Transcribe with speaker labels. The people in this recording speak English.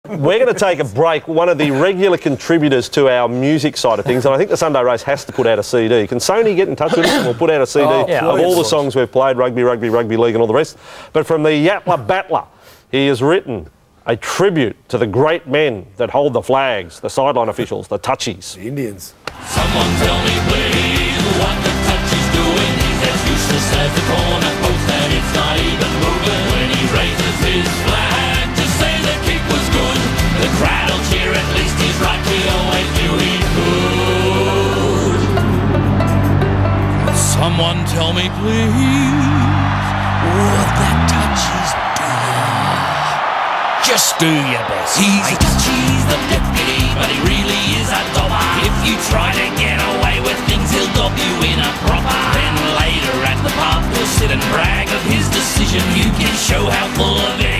Speaker 1: We're going to take a break. One of the regular contributors to our music side of things, and I think the Sunday Race has to put out a CD. Can Sony get in touch with us and we'll put out a CD of all the songs we've played, rugby league and all the rest. But from the Yatla Batla, he has written a tribute to the great men that hold the flags, the sideline officials, the Toucheys.
Speaker 2: The Indians.
Speaker 3: Someone tell me please what the Touchey's doing. He's as useless as the corner post and it's not even moving. When he raises his flag to say the kick was good, the crowd will cheer, at least he's right, we always knew he could. Someone tell me please what that Touchey's doing. Just do your best. He's the deputy, but he really is a dobber. If you try to get away with things, he'll dob you in a proper. Then later at the pub, he'll sit and brag of his decision. You can show how full of it